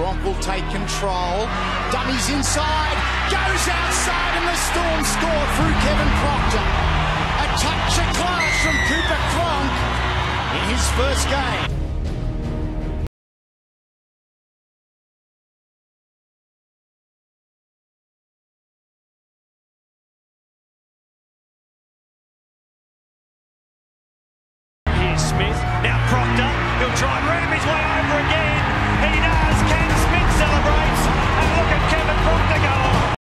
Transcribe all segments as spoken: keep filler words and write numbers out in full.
Cronk will take control. Dummies inside, goes outside, and the Storm score through Kevin Proctor. A touch of class from Cooper Cronk in his first game. Smith, now Proctor, he'll try and ram his way over again. He does. Ken Smith celebrates, and look at Kevin Proctor go on.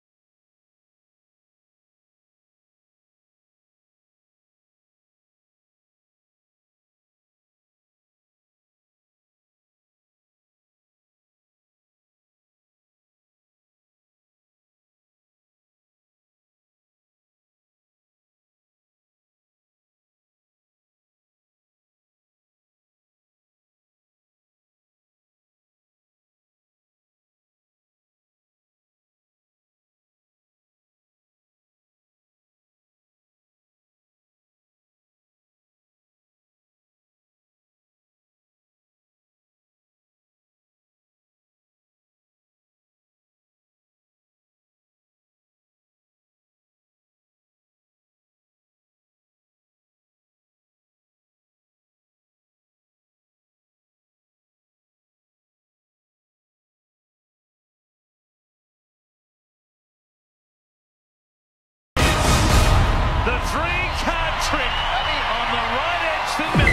The three-card trick on the right edge.